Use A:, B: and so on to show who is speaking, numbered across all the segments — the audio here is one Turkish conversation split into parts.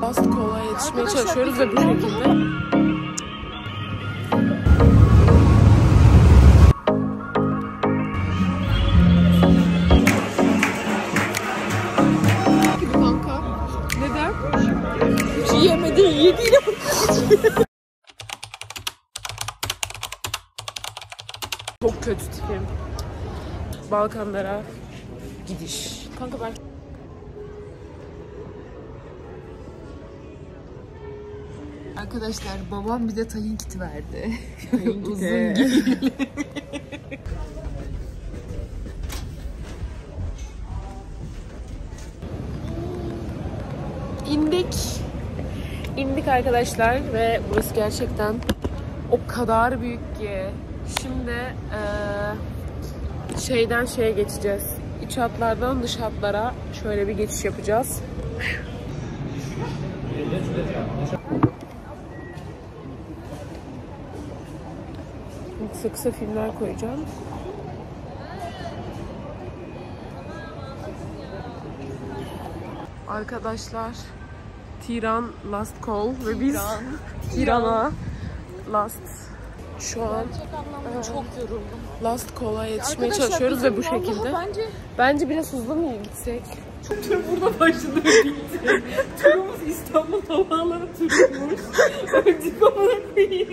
A: Last Call'a yetişmeye çalışıyoruz ve bu şekilde. Kanka, neden? Bir şey yemedi, yediğine bakıyor. Çok kötü tipim. Balkanlara gidiş. Kanka ben...
B: Arkadaşlar babam bize tahin kiti verdi.
A: Uzun gibi. İndik arkadaşlar ve burası gerçekten o kadar büyük ki. Şimdi şeyden şeye geçeceğiz. İç hatlardan dış hatlara şöyle bir geçiş yapacağız. Kısa kısa filmler koyacağım. Arkadaşlar, Tiran Last Call ve biz Tiran'a Last şu an
B: çok yoruldum.
A: Last Call'a yetişmeye çalışıyoruz ve bu şekilde. Bence biraz hızlı mı gitsek?
C: Tur burada başladı ve bitti. Turumuz İstanbul Havaalanı turuymuş. Öldük amına koyayım.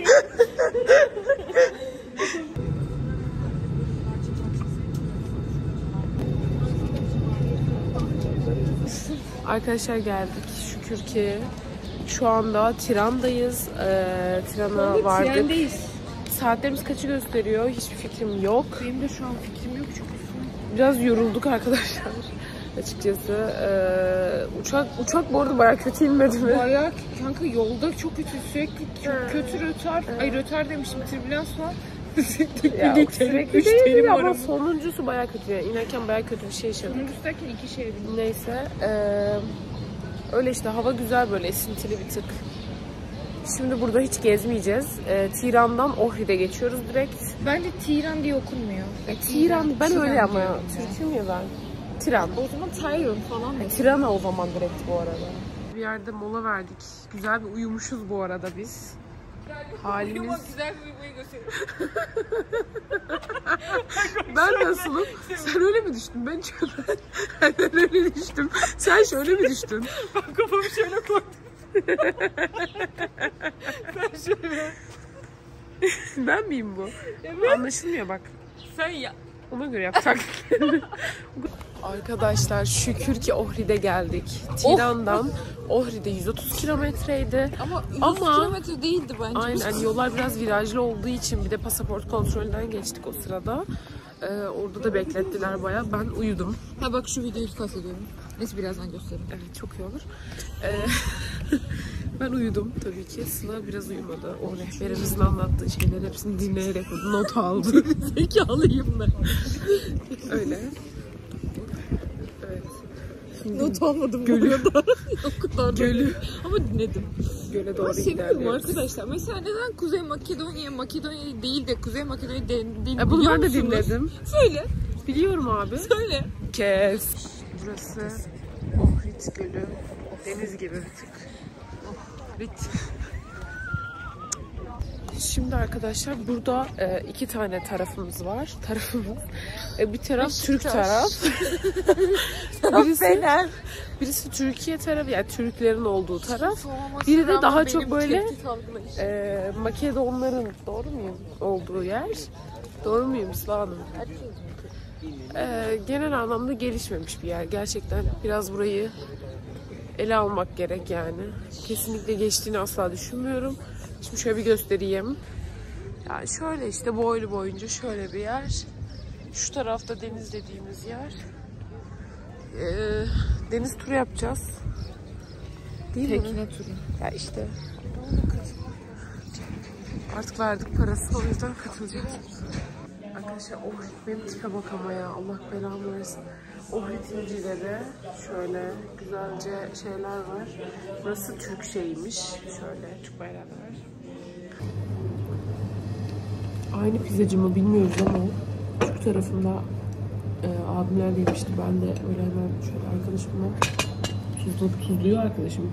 A: Arkadaşlar geldik şükür ki. Şu anda Tiran'dayız. Tiran'a vardık.
C: Trendeyiz.
A: Saatlerimiz kaçı gösteriyor? Hiçbir fikrim yok.
C: Benim de şu an fikrim yok çünkü.
A: Biraz yorulduk arkadaşlar. Açıkçası. Uçak bu arada bayağı kötü inmedi mi?
C: Bayağı kanka yolda çok kötü, sürekli çok kötü rötar. Ay rötar demişim, türbülans var.
A: Ya, sürekli değil ama sonuncusu bayağı kötü. Yani inerken bayağı kötü bir şey yaşadık.
C: Sonuncusu derken iki şey bildim.
A: Neyse. Öyle işte hava güzel böyle esintili bir tık. Şimdi burada hiç gezmeyeceğiz. Tiran'dan Ohrid'e geçiyoruz direkt.
C: Bence Tiran diye okunmuyor.
A: Tiran ben Tiran öyle ama Türk'üm ya ben. Tiran.
C: O zaman Tiran falan mı?
A: Tirana o zaman direkt bu arada. Bir yerde mola verdik. Güzel bir uyumuşuz bu arada biz. Halimiz...
C: Güzel bir uyumayı gösteriyor.
A: Ben nasılım? Sen öyle mi düştün? Ben öyle düştüm. Sen şöyle mi düştün?
C: Ben kafamı şöyle koydum. Ben şöyle.
A: Ben miyim bu?
C: Evet.
A: Anlaşılmıyor bak.
C: Sen ya.
A: Ona göre yapacak. Arkadaşlar şükür ki Ohrid'e geldik. Tiran'dan Ohrid'e 130 kilometreydi.
C: Ama 100 kilometre değildi bence.
A: Aynen yollar biraz virajlı olduğu için bir de pasaport kontrolünden geçtik o sırada. Orada da beklettiler bayağı. Ben uyudum.
C: Ha bak şu videoyu kastediyorum. Neyse birazdan göstereyim.
A: Evet çok iyi olur. Ben uyudum tabii ki. Sıla biraz uyumadı. O rehberimizin anlattığı şeyleri hepsini dinleyerek not aldı.
C: Zekalıyım ben.
A: Öyle. Evet. Şimdi
C: Not almadım
A: gölü.
C: O kadar
A: Gölü.
C: Ama dinledim.
A: Göle doğru
C: seviyorum
A: ilerliyoruz.
C: arkadaşlar. Mesela neden Kuzey Makedonya değil de Kuzey Makedonya değil
A: Bunu ben de
C: musunuz?
A: dinledim.
C: Söyle.
A: Biliyorum abi.
C: Söyle.
A: Kes. Burası Ohrid Gölü. Deniz gibi bir tık. Ohrid. Şimdi arkadaşlar burada iki tane tarafımız var. Bir taraf Türk taraf. Birisi Türkiye tarafı, yani Türklerin olduğu taraf. Biri de daha çok böyle Makedonların, doğru muyum, olduğu yer. Doğru muyum Sıla Hanım? Genel anlamda gelişmemiş bir yer. Gerçekten biraz burayı ele almak gerek yani. Kesinlikle geçtiğini asla düşünmüyorum. Şimdi şöyle bir göstereyim. Yani şöyle işte boylu boyunca şöyle bir yer. Şu tarafta deniz dediğimiz yer. Deniz turu yapacağız. Değil mi?
C: Tekne turu.
A: Ya işte. Artık verdik parasını, o yüzden katılacağız. Arkadaşlar Ohrid benim tipe bak ama ya. Allah belamı versin. Ohrid incileri şöyle güzelce şeyler var. Burası Türk şeymiş. Şöyle Türk bayrağı var. Aynı pizzacı mı bilmiyoruz ama Türk tarafında abimler demişti. Ben de öyle hemen şöyle arkadaşımla Tuzluyor arkadaşım.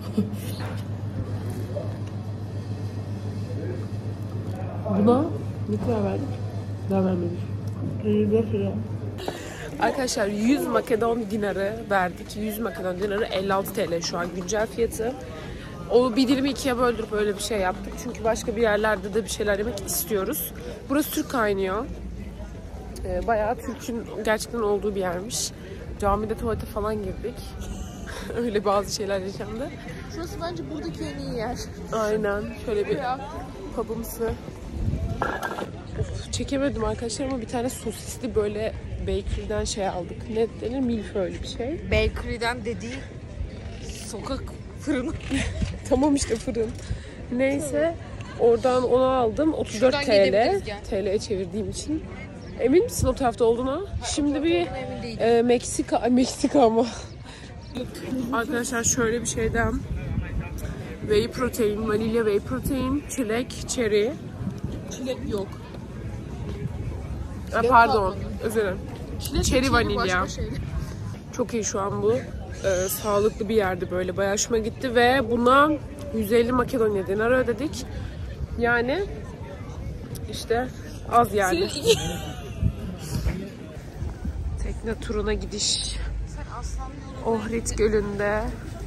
A: Buna ne kadar verdik? Daha vermedik. 54 lira. Arkadaşlar 100 Makedon dinarı verdik. 100 Makedon dinarı 56 TL şu an güncel fiyatı. O bir dilimi ikiye böldürüp öyle bir şey yaptık. Çünkü başka bir yerlerde de bir şeyler yemek istiyoruz. Burası Türk kaynıyor. Bayağı Türk'ün gerçekten olduğu bir yermiş. Camide tuvalete falan girdik. Öyle bazı şeyler yaşandı.
B: Şurası bence buradaki en iyi yer.
A: Aynen. Şöyle bir pub'ımsı. Of, çekemedim arkadaşlar ama bir tane sosisli böyle bakery'den şey aldık. Ne denir? Milföylü bir şey.
B: Bakery'den dediği sokak fırını.
A: Tamam işte fırın. Neyse oradan onu aldım. 34
B: Şuradan
A: TL.
B: gidebiliriz gel.
A: TL'ye çevirdiğim için. Emin misin o tarafta olduğuna? Şimdi bir
B: Emin değilim.
A: Meksika ama. Arkadaşlar şöyle bir şeyden whey protein, vanilya whey protein, çilek, cherry.
B: Çilek yok.
A: Pardon,
B: kalmadı.
A: özür dilerim.
B: Çilek
A: Cherry vanilya.
B: başka şey.
A: Çok iyi şu an bu. Sağlıklı bir yerdi böyle. Bayağı hoşuma gitti ve buna 150 Makedonya dinarı ödedik. Yani işte az yani. Tekne turuna gidiş. Ohrid Gölü'nde.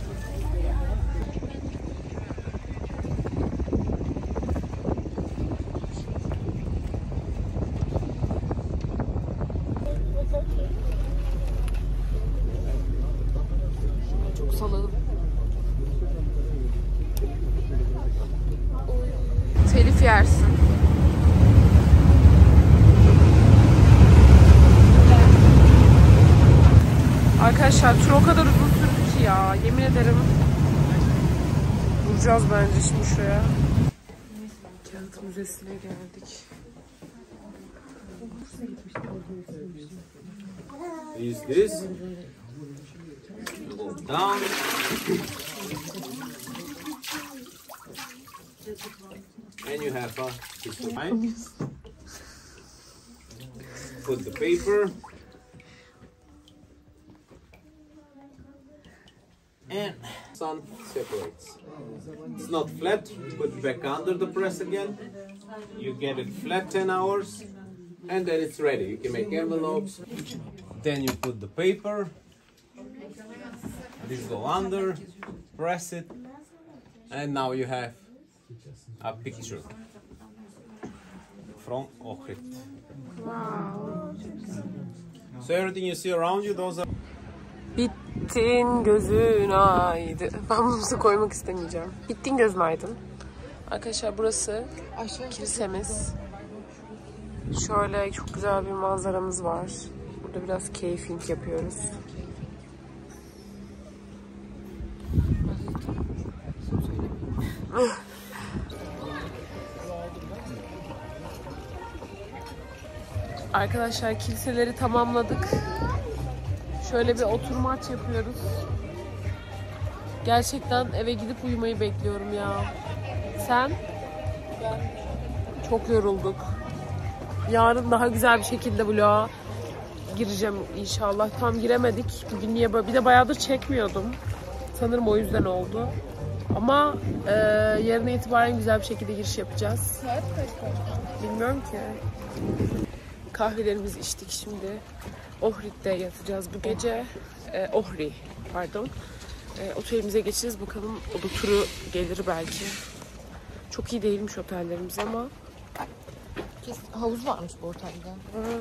B: Çok salalım.
A: Telif yersin. Arkadaşlar tur o kadar uzun sürdü ki ya. Yemin ederim. Duracağız bence şimdi şuraya. Kağıt Müzesi'ne geldik.
D: Is this? Go down. And you have a piece of pine. Put the paper. And sun separates. It's not flat, put it back under the press again. You get it flat 10 hours. And then it's ready. You can make envelopes. Then you put the paper. This go under, press it, and now you have a picture from Ohrid.
A: Wow.
D: So everything you see around you, those are...
A: Bittin gözün aydın. Ben bunu koymak istemeyeceğim. Bittin gözün aydın. Arkadaşlar burası kilisemiz. Şöyle çok güzel bir manzaramız var. Burada biraz keyfing yapıyoruz. Arkadaşlar kiliseleri tamamladık. Şöyle bir oturmaç yapıyoruz. Gerçekten eve gidip uyumayı bekliyorum ya. Sen? Ben. Çok yorulduk. Yarın daha güzel bir şekilde vloga gireceğim inşallah. Tam giremedik. Bugün niye böyle? Bir de bayağıdır çekmiyordum. Sanırım o yüzden oldu. Ama yarın itibaren güzel bir şekilde giriş yapacağız.
B: Saat kaç?
A: Bilmiyorum ki. Kahvelerimizi içtik şimdi. Ohrid'de yatacağız bu gece. Ohri, pardon. Otelimize geçeceğiz. Bakalım o da turu gelir belki. Çok iyi değilmiş otellerimiz ama.
B: Havuz varmış bu otelde.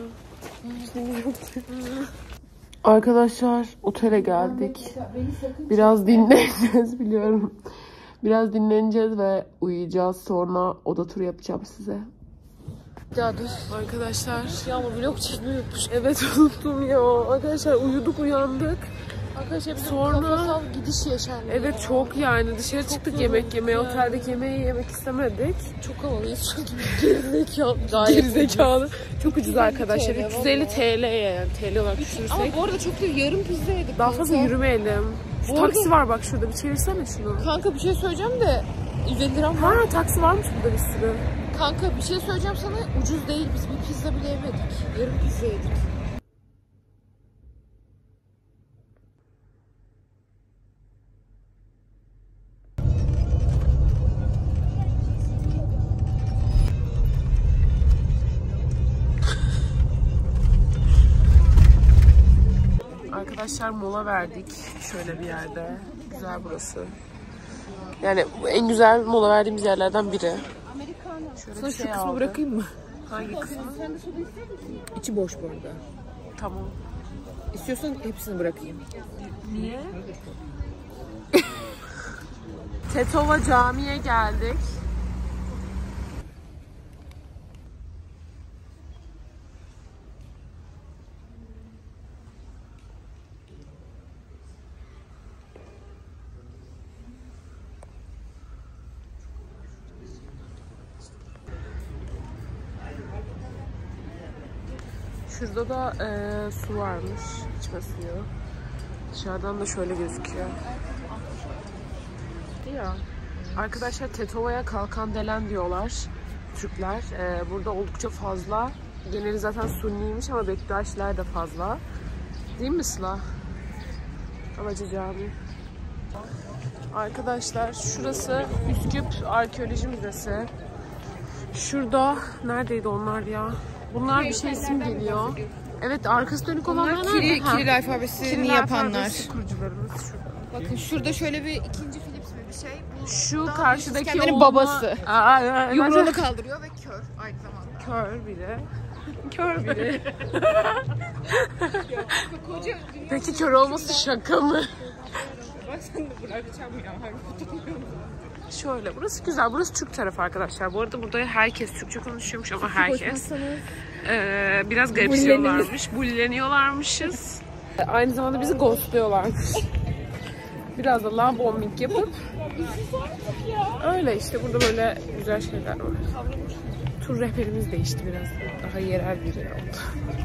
A: Arkadaşlar otele geldik. Biraz dinleneceğiz biliyorum. Biraz dinleneceğiz ve uyuyacağız. Sonra oda turu yapacağım size.
B: Ya dur.
A: Arkadaşlar.
B: Ya ama vlog çekmeyi unutmuş.
A: Evet unuttum ya. Arkadaşlar uyuduk uyandık.
B: Arkadaşlar bizim
A: Sonra-
B: kafasal gidiş yaşandı.
A: Evet çok yani dışarı çıktık yemek yemeye. Oteldeki yemeği yemek istemedik.
B: Çok havalıyız çünkü gerizekalı. Gayet
A: Gerizekalı. Çok ucuz arkadaşlar.
B: TL
A: 350 TL yani. TL olarak düşünürsek.
B: Ama bu arada çok da yarım pizza yedik.
A: Daha fazla
B: kanka.
A: yürümeyelim. Şu
B: Bu arada-
A: taksi var bak şurada. Bir çevirsene şunu.
B: Kanka bir şey söyleyeceğim de 150 liram var.
A: Ha taksi varmış burada bir sürü.
B: Kanka bir şey söyleyeceğim sana, ucuz değil, biz bir pizza bile yemedik. Yarım pizza yedik.
A: Arkadaşlar mola verdik şöyle bir yerde. Güzel burası. Yani en güzel mola verdiğimiz yerlerden biri. Şöyle
B: Sana
A: bir şey
B: şu kısmı
A: aldı.
B: bırakayım mı?
A: Hangi kısmı?
B: İçi boş bu arada.
A: Tamam.
B: İstiyorsan hepsini bırakayım.
A: Niye? Tetova Camii'ye geldik. Şurada da su varmış, içme suyu. Dışarıdan da şöyle gözüküyor. Ya. Arkadaşlar Tetova'ya kalkan delen diyorlar Türkler. Burada oldukça fazla. Geneli zaten Sunniymiş ama Bektaşiler de fazla. Değil mi Sıla? Alaca Camii. Arkadaşlar şurası Üsküp Arkeoloji Müzesi. Şurada neredeydi onlar ya? Bunlar bir şey isim geliyor. Evet, arkası dönük olanlar nerede?
B: Kiril alfabesini yapanlar.
A: Alfabesi kurucularımız şurada.
B: Bakın şurada şöyle bir ikinci Philips mi bir şey. Bu
A: Şu karşıdaki
B: İskender'in
A: oğluna-
B: babası. Yumruğunu kaldırıyor ve kör aynı zamanda.
A: Kör biri. Kör biri. Peki kör olması şaka mı? Şöyle, burası güzel. Burası Türk tarafı arkadaşlar. Bu arada burada herkes Türkçe konuşuyormuş ama herkes. Biraz garipsiyorlarmış. Bulleniyorlarmışız. Aynı zamanda bizi ghostluyorlarmış. Biraz da love bombing yapıp. Öyle işte, burada böyle güzel şeyler var. Tur rehberimiz değişti biraz. Daha yerel biri oldu.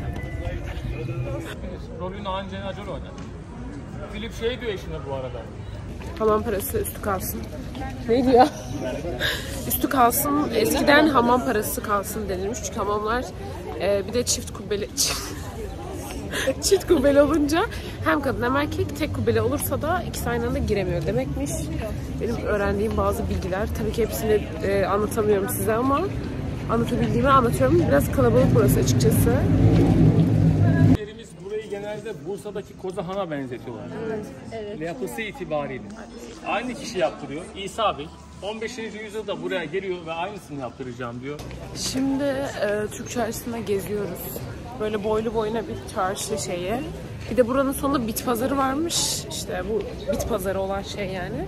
E: Rolünü Angelina Jolie oynar. Philip şey diyor eşine bu arada.
A: Hamam parası üstü kalsın. Neydi ya? Üstü kalsın. Eskiden hamam parası kalsın denilmiş. Çünkü hamamlar bir de çift kubbeli çift kubbeli olunca hem kadın hem erkek, tek kubbeli olursa da ikisi aynı anda giremiyor demekmiş. Benim öğrendiğim bazı bilgiler. Tabii ki hepsini anlatamıyorum size ama anlatabildiğimi anlatıyorum. Biraz kalabalık burası açıkçası.
E: Yerimiz burayı genelde Bursa'daki Kozahan'a benzetiyorlar. Evet. Yapısı itibariyle. Aynı kişi yaptırıyor. İsa Bey 15. yüzyılda buraya geliyor ve aynısını yaptıracağım diyor.
A: Şimdi Türk çarşısında geziyoruz. Böyle boylu boyuna bir çarşı şeyi. Bir de buranın sonunda bit pazarı varmış. İşte bu bit pazarı olan şey yani.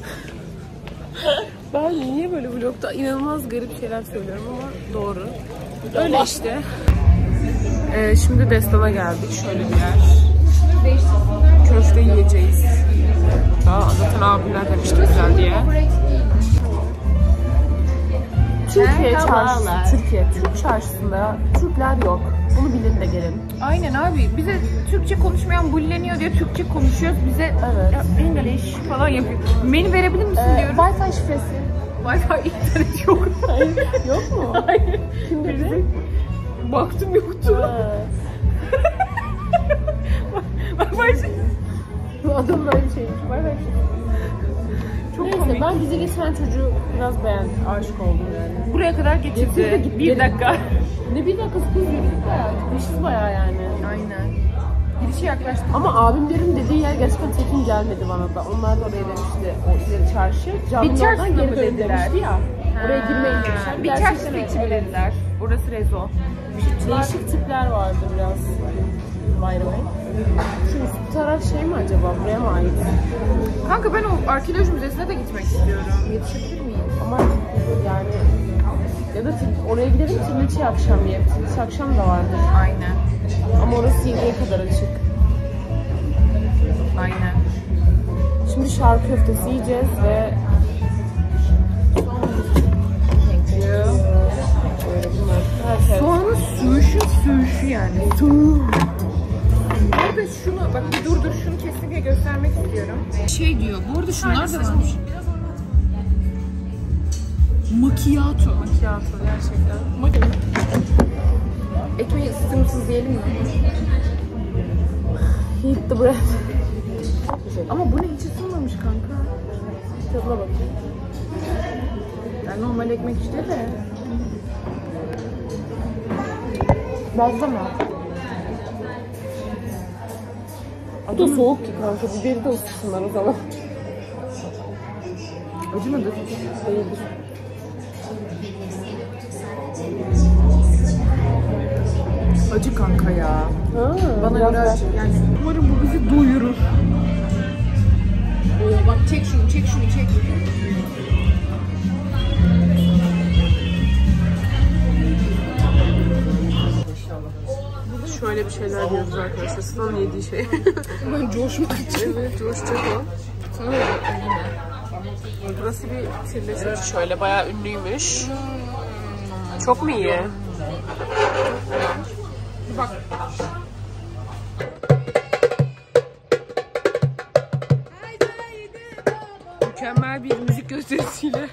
A: Ben niye böyle vlogda inanılmaz garip şeyler söylüyorum ama doğru. Öyle işte. Şimdi Destan'a geldik. Şöyle bir yer. Köfte yiyeceğiz. Daha zaten abimler demişti güzel diye. Türk çarşısında Türkler yok. Bunu bilin de gelin.
B: Aynen abi. Bize Türkçe konuşmayan bulleniyor diyor. Türkçe konuşuyoruz. Bize English falan yapıyor. Menü verebilir misin diyoruz.
A: Wi-Fi şifresi.
B: Wi-Fi internet yok.
A: Hayır. Yok mu?
B: Hayır.
A: Kim dedi?
B: Baktım yoktu.
A: Adam böyle şeymiş. Wi-Fi şifresi. Çok neyse komik. Ben dizi geçen çocuğu biraz beğendim. Aşık oldum yani.
B: Buraya kadar getirdi. Bir dakika.
A: Ne bir dakikası, kız yürüdük bayağı. Gitmişiz bayağı yani.
B: Aynen. Girişe yaklaştık.
A: Ama abimlerin dediği yer gerçekten tekin gelmedi bana da. Onlar da oraya demişti. O ileri çarşı. Caminin oradan geri dön demişti ya. Oraya girmeyin demişler.
B: Bir çarşıda içibilirler. Orası Rezo.
A: Değişik tipler vardı biraz. By the way. Şu üst taraf şey mi acaba? Buraya mı ait?
B: Kanka ben o arkeoloji müzesine de gitmek istiyorum. Yetişebilir miyim?
A: Ama yani ya da oraya gidelim, Trileçe akşam yiyelim. Trileçe akşam da vardır.
B: Aynen.
A: Ama orası 7'ye kadar açık.
B: Aynen.
A: Şimdi şarkı köftesi yiyeceğiz ve böyle bunlar. Evet.
B: Soğanın söğüşü yani. Burada şunu bak bir dur şunu kesinlikle göstermek istiyorum. Şey diyor. Bu arada şunlar da varmış. Macchiato.
A: Macchiato gerçekten.
B: Ekmeği ısıtımsız diyelim mi?
A: Heat the bread.
B: Ama bu ne hiç ısınmamış kanka.
A: Tadına bakayım.
B: Yani normal ekmek işte de.
A: Bazlama. Bu da soğuk ki kanka. Biberi de ısıtsınlar o zaman.
B: Acı mıdır?
A: Değildir.
B: Acı kanka ya.
A: Ha,
B: Bana
A: biraz
B: göre
A: daha-
B: acı. Yani umarım bu bizi doyurur. Bak çek şunu, çek şunu, çek.
A: Şöyle bir şeyler diyoruz arkadaşlar. Sınavın yediği şey.
B: Ben coşmak için.
A: Evet, coşacak o. Burası bir tirleşmiş. Şöyle bayağı ünlüymüş. Çok mu iyi?
B: Bak.
A: Mükemmel bir müzik gösterisiyle.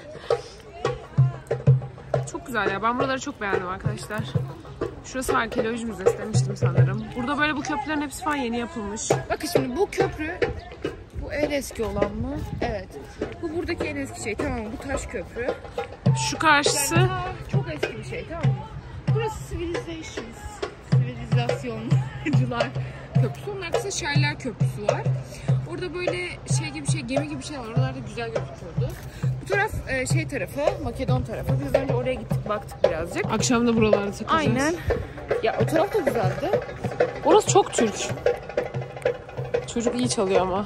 A: Çok güzel ya. Ben buraları çok beğendim arkadaşlar. Şurası Arkeoloji Müzesi demiştim sanırım. Burada böyle bu köprülerin hepsi falan yeni yapılmış.
B: Bakın şimdi bu köprü, bu en eski olan mı? Evet. Bu buradaki en eski şey, tamam mı? Bu taş köprü.
A: Şu karşısı
B: Çok eski bir şey, tamam mı? Burası sivilizasyoncular köprüsü. Onun arkasında Şairler Köprüsü var. Orada böyle şey gibi şey, gemi gibi bir şey var. Oralarda güzel gözüküyordu. Bu taraf şey tarafı, Makedon tarafı. Biz önce oraya gittik, baktık birazcık.
A: akşam da buralarda takılacağız.
B: Aynen. Ya o taraf da güzeldi.
A: Orası çok Türk. Çocuk iyi çalıyor ama.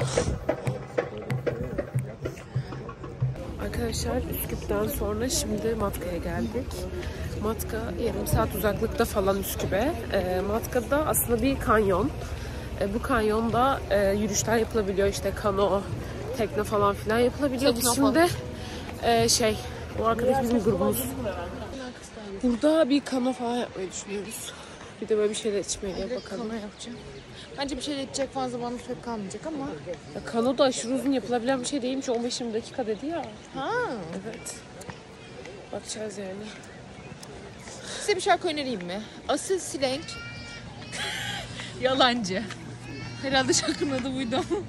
A: Arkadaşlar Üsküp'ten sonra şimdi Matka'ya geldik. Matka yarım saat uzaklıkta falan Üsküp'e. Matka'da aslında bir kanyon. Bu kanyonda yürüyüşler yapılabiliyor. İşte kano, tekne falan filan yapılabiliyor. Biz şimdi o arkadaş bizim grubumuz. Burada bir kano falan yapmayı düşünüyoruz. Bir de böyle bir şeyler içmeye bakalım.
B: Yapacağım. Bence bir şey içecek fazla zamanımız pek kalmayacak ama.
A: Ya kano da aşırı uzun yapılabilen bir şey değilmiş. 15-20 dakika dedi ya.
B: Ha.
A: Evet. Bakacağız yani.
B: Size bir şarkı önereyim mi? Asıl Silenk. Yalancı. Herhalde şarkının adı buydu ama.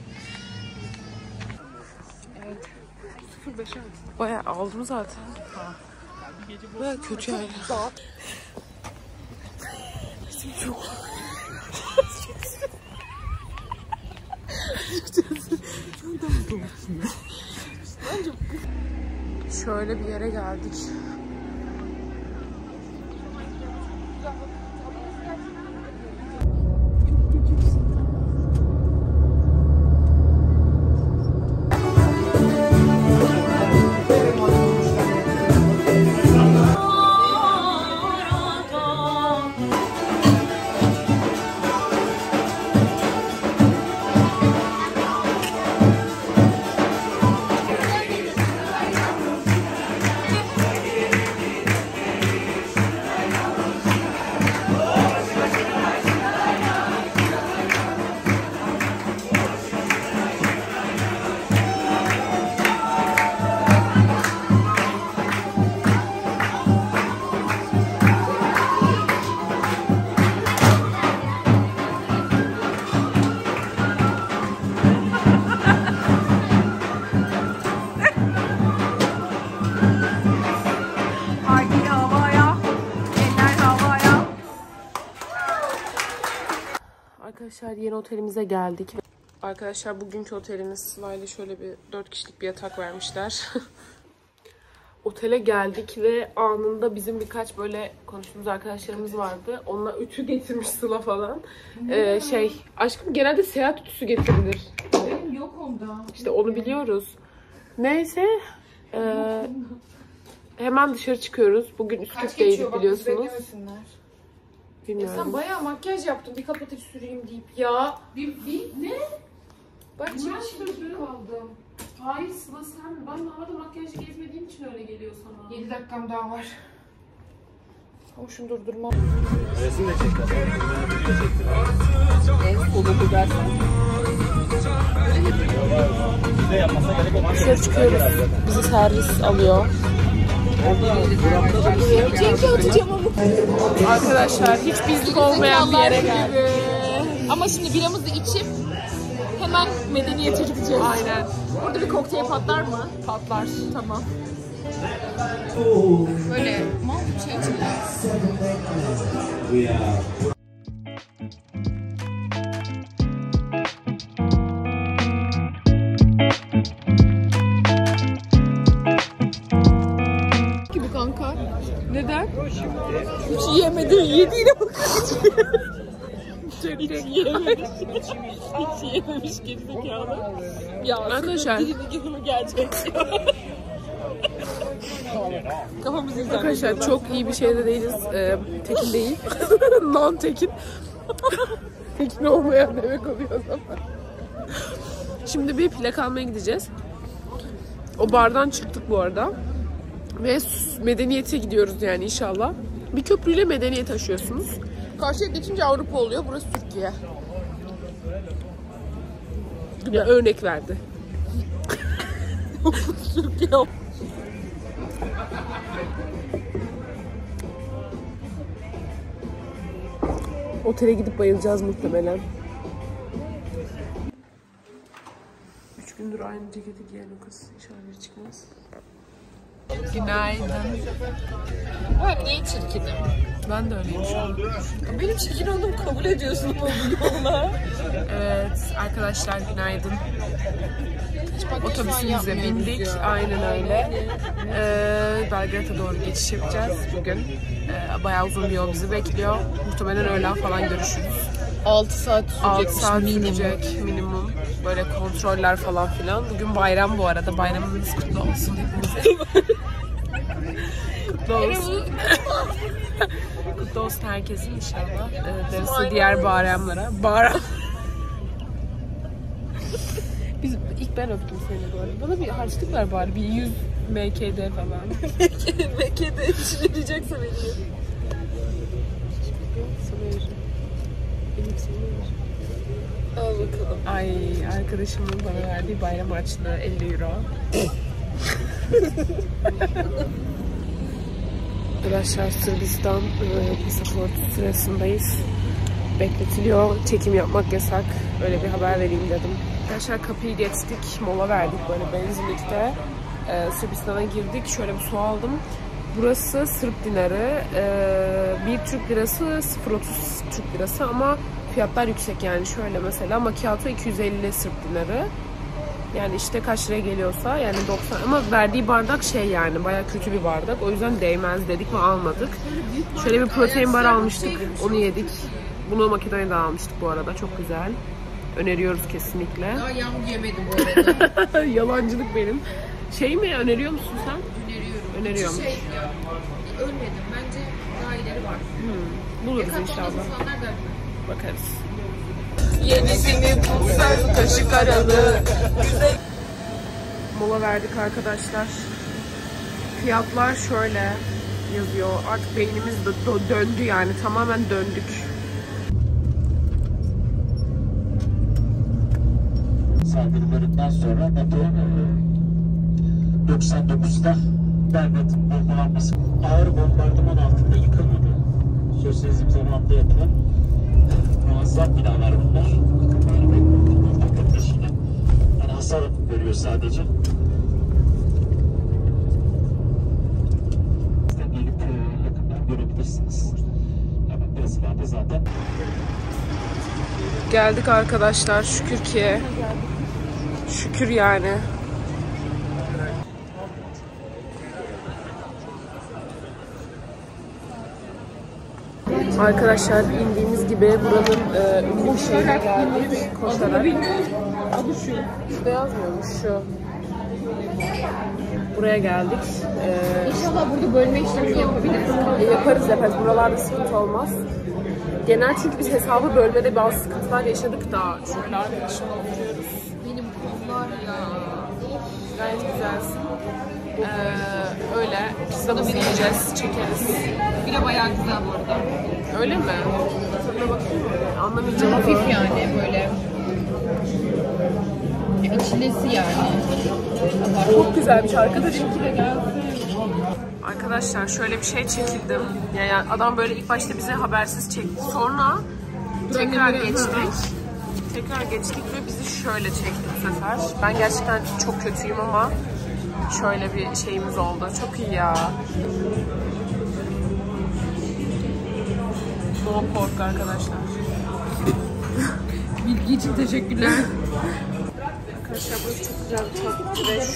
B: Evet. 05
A: Bayağı aldım zaten. Bayağı kötü yani. Çok... Şöyle bir yere geldik. Arkadaşlar yeni otelimize geldik. Arkadaşlar bugünkü otelimiz Sıla'yla şöyle bir 4 kişilik bir yatak vermişler. Otele geldik ve anında bizim birkaç böyle konuştuğumuz arkadaşlarımız vardı. Onlar ütü getirmiş Sıla falan. Aşkım genelde seyahat ütüsü getirilir.
B: Benim yok onda.
A: İşte onu biliyoruz. Neyse. Hemen dışarı çıkıyoruz. Bugün Üsküp'teydik biliyorsunuz. Bilmiyorum.
B: Sen bayağı makyaj yaptın. Bir kapatıcı süreyim deyip ya. Ne? Bak çirkin kaldım.
A: Hayır Sıla sen. Ben havada makyajlı gezmediğim için öyle geliyor sana.
B: 7 dakikam daha var. Ama şunu durdurmam.
D: Resim de çek.
A: Dışarı çıkıyoruz. Bizi servis alıyor. Arkadaşlar hiç bizlik olmayan bir yere geldik.
B: Ama şimdi biramızı içip hemen medeniyete gideceğiz.
A: Aynen.
B: Burada bir kokteyl patlar mı?
A: Patlar.
B: Tamam. Böyle mal bir şey içeceğiz.
A: Neden?
B: Hiç yiyemedin, yediğine bakıyorsun.
A: Hiç yememiş.
B: Hiç yememiş gerizekalı. Ya
A: Arkadaşlar.
B: dilini gerçek ya. Kafamızı izlemek.
A: Arkadaşlar çok iyi bir şeyde değiliz. Tekin değil. Non-tekin. Tekin olmayan demek oluyor o zaman. Şimdi bir plak almaya gideceğiz. O bardan çıktık bu arada. Ve medeniyete gidiyoruz yani inşallah. Bir köprüyle medeniyet aşıyorsunuz. Karşıya geçince Avrupa oluyor. Burası Türkiye. Bir örnek verdi.
B: Türkiye.
A: Otele gidip bayılacağız muhtemelen. 3 gündür aynı ceketi giyen o kız. İnşallah çıkmaz. Günaydın.
B: Ben niye çirkinim?
A: Ben de öyleyim şu an.
B: Benim çirkin olduğumu kabul ediyorsun bu yolla.
A: Evet arkadaşlar günaydın. Otobüsümüze bindik. Aynen öyle. Belgrad'a doğru geçiş yapacağız bugün. Bayağı uzun bir yol bizi bekliyor. Muhtemelen öğlen falan görüşürüz.
B: 6 saat
A: 6 saat sürecek minimum. Böyle kontroller falan filan. Bugün bayram bu arada. Bayramınız kutlu olsun hepinize. Kutlu olsun. Kutlu olsun herkesin inşallah. Darısı diğer bayramlara. Bayram. İlk ben öptüm seni bu arada. Bana bir harçlık ver bari. Bir 100 MKD falan.
B: MK'de işine diyecekse veriyor.
A: Sana veririm. Benim sana veririm.
B: Al bakalım.
A: Ay arkadaşımın bana verdiği bayram harçlığı 50 euro. Arkadaşlar Sırbistan pasaport sırasındayız. Bekletiliyor. Çekim yapmak yasak. Öyle bir haber vereyim dedim. Arkadaşlar kapıyı geçtik. Mola verdik böyle benzinlikte. Sırbistan'a girdik. Şöyle bir su aldım. Burası Sırp dinarı. 1 Türk lirası 0.30 Türk lirası ama fiyatlar yüksek yani. Şöyle mesela macchiato 250 Sırp dinarı. Yani işte kaç liraya geliyorsa yani 90 ama verdiği bardak şey yani bayağı kötü bir bardak. O yüzden değmez dedik ve almadık. Şöyle bir protein bar almıştık. Onu yedik. Bunu Makedonya'da almıştık bu arada. Çok güzel. Öneriyoruz kesinlikle.
B: Daha yağmur yemedim bu arada.
A: Yalancılık benim. Şey mi öneriyor musun sen?
B: Öneriyorum.
A: Öneriyorum.
B: Şey ya, ölmedim. Bence daha ileri var.
A: Buluruz
B: Katlanmaz
A: inşallah.
B: insanlar da
A: Bakarız.
B: yenisini bulsan kaşık aralı.
A: Mola verdik arkadaşlar. Fiyatlar şöyle yazıyor. Artık beynimiz döndü yani. Tamamen döndük.
F: Saldırılarından sonra NATO 99'da Belgrad'ın bombalanması ağır bombardıman altında yıkılmadı. Sosyalizm zamanında yapılan muazzam binalar bunlar. Yani hasar görüyor sadece. Gelip yakından görebilirsiniz. Yani biraz ileride zaten.
A: Geldik arkadaşlar şükür ki. Şükür yani. Arkadaşlar indiğimiz gibi buranın ünlü şeyine geldik koşarak. Adı şu. Şurada yazmıyormuş şu. Buraya geldik.
B: İnşallah burada bölme işlemi yapabiliriz.
A: Yaparız. Buralarda sıkıntı olmaz. Genel çünkü biz hesabı bölmede bazı sıkıntılar yaşadık da. Şöyle arkadaşımla oturuyoruz.
B: Benim kollar ya.
A: Gayet güzelsin. Öyle. Pizzamızı yiyeceğiz, çekeriz.
B: Bir de bayağı güzel bu arada.
A: Öyle mi? Tadına bakayım mı? Anlamayacağım.
B: Hafif yani böyle. İçlisi yani.
A: Çok güzelmiş arkadaşımki de geldi. Arkadaşlar şöyle bir şey çekildim. Yani adam böyle ilk başta bize habersiz çekti. Sonra tekrar geçtik. Tekrar geçtik ve bizi şöyle çekti bu sefer. Ben gerçekten çok kötüyüm ama şöyle bir şeyimiz oldu. Çok iyi ya. No pork arkadaşlar.
B: Bilgi için teşekkürler.
A: Arkadaşlar burası çok güzel bir tatlı ve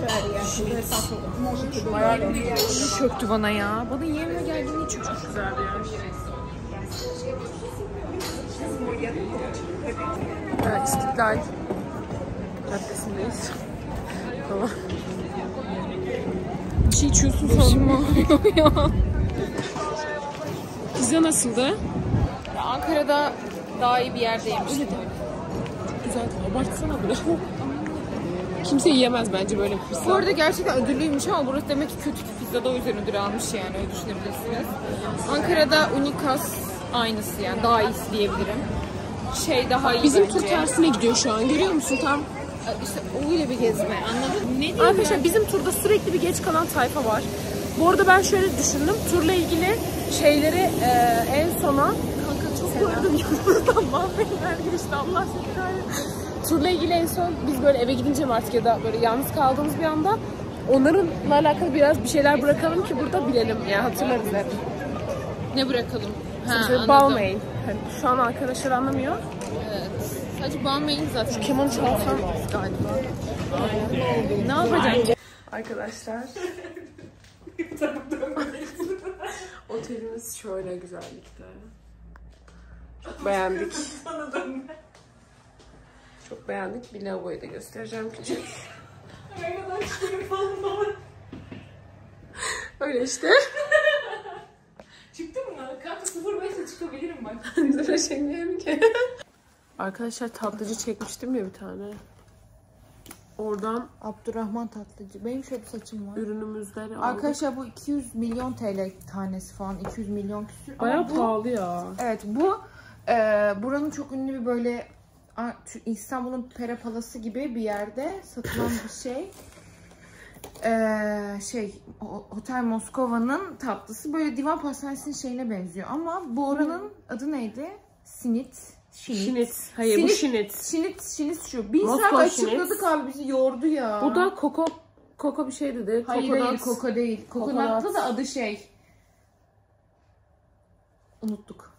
A: şu bayağı
B: Çöktü bana ya. Bana yerine geldiğinde çok
A: güzel bir yer. Evet, İstiklal Caddesi'ndeyiz. Tamam. Bir şey içiyorsun sandım. Pizza nasıldı?
B: Ankara'da daha iyi bir yerde yemiştim.
A: Güzel. Abartsana bunu. Kimse yiyemez bence böyle bir pizza.
B: Bu arada gerçekten ödüllüymüş ama burası demek ki kötü bir pizzada o yüzden ödül almış yani, öyle düşünebilirsiniz. Ankara'da Unikas aynısı yani, daha iyisi diyebilirim. Şey daha iyi
A: Bizim
B: bence.
A: tur tersine gidiyor şu an. Görüyor musun tam?
B: İşte öyle bir gezme, anladın mı? Ne diyeyim
A: Arkadaşlar
B: ben?
A: bizim turda sürekli bir geç kalan tayfa var. Bu arada ben şöyle düşündüm. Turla ilgili şeyleri en sona... Kanka çok gördüm yıldızdan mahvetler girişti. Allah seni kahretsin. Turla ilgili en son biz böyle eve gidince mi artık ya da böyle yalnız kaldığımız bir anda onlarınla alakalı biraz bir şeyler bırakalım ki burada bilelim. Yani hatırlarız hep.
B: Ne bırakalım?
A: Mesela Balmain. Hani şu an arkadaşlar anlamıyor.
B: Evet. Sadece Balmain zaten.
A: Kemanı çalsam galiba.
B: Ne yapacağım?
A: Arkadaşlar. Otelimiz şöyle güzellikte. Çok beğendik. Çok beğendik. Bir lavaboyu da göstereceğim küçük. Öyle işte.
B: Çıktı mı? Kanka 0.5'e çıkabilirim bak.
A: Dur çekmiyorum ki. Arkadaşlar tatlıcı çekmiştim ya bir tane. Oradan
B: Abdurrahman Tatlıcı. Benim şöyle bir saçım var.
A: ürünümüzleri aldık.
B: Arkadaşlar bu 200 milyon TL tanesi falan. 200 milyon küsür.
A: Bayağı
B: Ama bu,
A: pahalı ya.
B: evet bu buranın çok ünlü bir böyle İstanbul'un Pera Palası gibi bir yerde satılan bir şey. Hotel Moskova'nın tatlısı. Böyle divan pastanesinin şeyine benziyor. Ama bu oranın adı neydi? Şinit.
A: Hayır bu şinit.
B: Şinit şu. Bir
A: Moskova
B: saat açıkladık abi, bizi yordu ya.
A: Bu da koko bir şey dedi.
B: Hayır koko değil. Kokonatlı
A: Kokonat.
B: da adı şey. Unuttuk.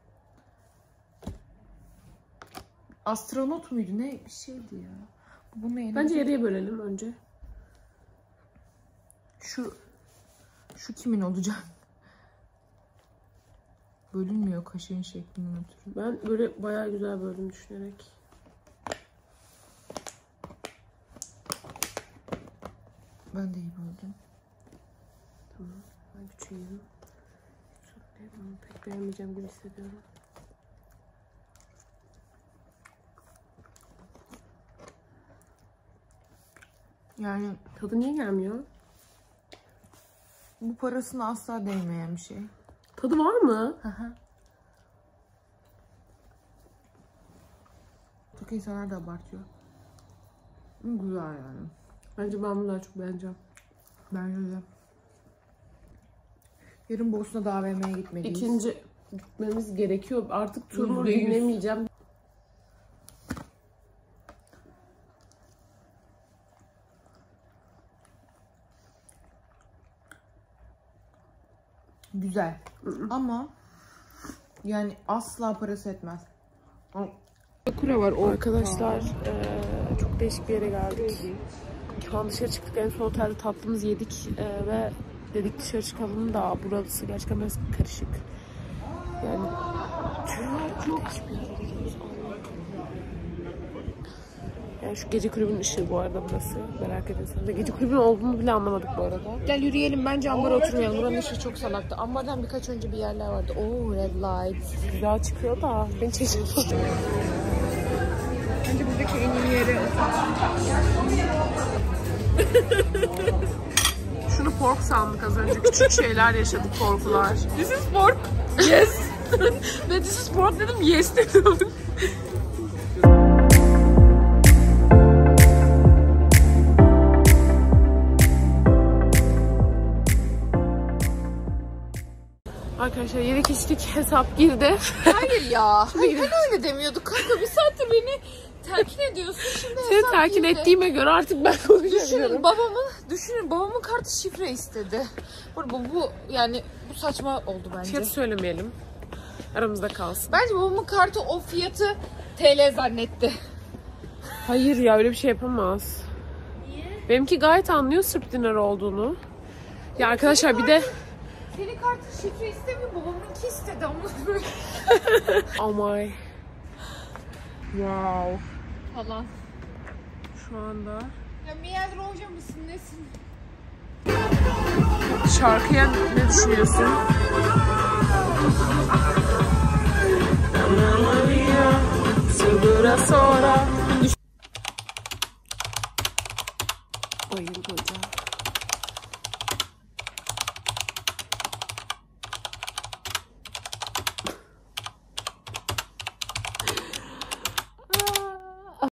B: Astronot muydu? Ne bir şeydi ya. Bu ne?
A: Bence yarıya bölelim önce.
B: Şu kimin olacak? Bölünmüyor kaşığın şeklinden ötürü.
A: Ben böyle bayağı güzel böldüm düşünerek.
B: Ben de iyi böldüm.
A: Tamam. Ben küçüğüm. Bunu pek beğenmeyeceğim gibi hissediyorum.
B: Yani
A: Tadı niye gelmiyor?
B: bu parasına asla değmeyen bir şey.
A: Tadı var mı?
B: Çok insanlar da abartıyor. Güzel yani.
A: Bence ben bunu daha çok beğeneceğim.
B: Bence de. Yarın Bosna AVM'ye gitmeliyiz.
A: İkinci gitmemiz gerekiyor. Artık turunu
B: %100.
A: dinlemeyeceğim.
B: Güzel. Ama yani asla parası etmez.
A: Kura var o. Arkadaşlar çok değişik bir yere geldik. Şu an dışarı çıktık. En son otelde tatlımızı yedik ve dedik dışarı çıkalım da burası gerçekten biraz karışık. Yani çok değişik bir yere gidiyoruz. Yani şu gece kulübünün ışığı bu arada burası. Merak ediyorsanız. Gece kulübünün olduğunu bile anlamadık bu arada.
B: Gel yürüyelim, bence ambara oturmayalım. Buranın ışığı çok salaktı. Ambardan birkaç önce bir yerler vardı. Oo, red light.
A: Güzel çıkıyor da beni çekiyor.
B: Bence buradaki en iyi yeri.
A: Şunu pork sandık az önce. Küçük şeyler yaşadık, korkular.
B: This is pork.
A: Yes. Ve this is pork dedim, yes dedim. Arkadaşlar yedik içtik, hesap girdi.
B: Hayır ya. Hayır, ben öyle demiyorduk kanka. Bir saattir beni telkin ediyorsun. Şimdi
A: Seni
B: hesap
A: telkin
B: girdi.
A: ettiğime göre artık ben konuşabiliyorum.
B: Düşünün babamın kartı şifre istedi. Bu yani bu saçma oldu bence.
A: Fiyatı söylemeyelim. Aramızda kalsın.
B: Bence babamın kartı o fiyatı TL zannetti.
A: Hayır ya, öyle bir şey yapamaz.
B: Niye?
A: Benimki gayet anlıyor Sırp dinarı olduğunu. Ya arkadaşlar bir de...
B: Senin kartın şifre istemiyor, babamınki istedi ama.
A: Oh my. Wow.
B: Falan.
A: Şu anda...
B: Ya Miyaz Roja mısın, nesin?
A: Şarkıya ne düşünüyorsun? Bayılmaca.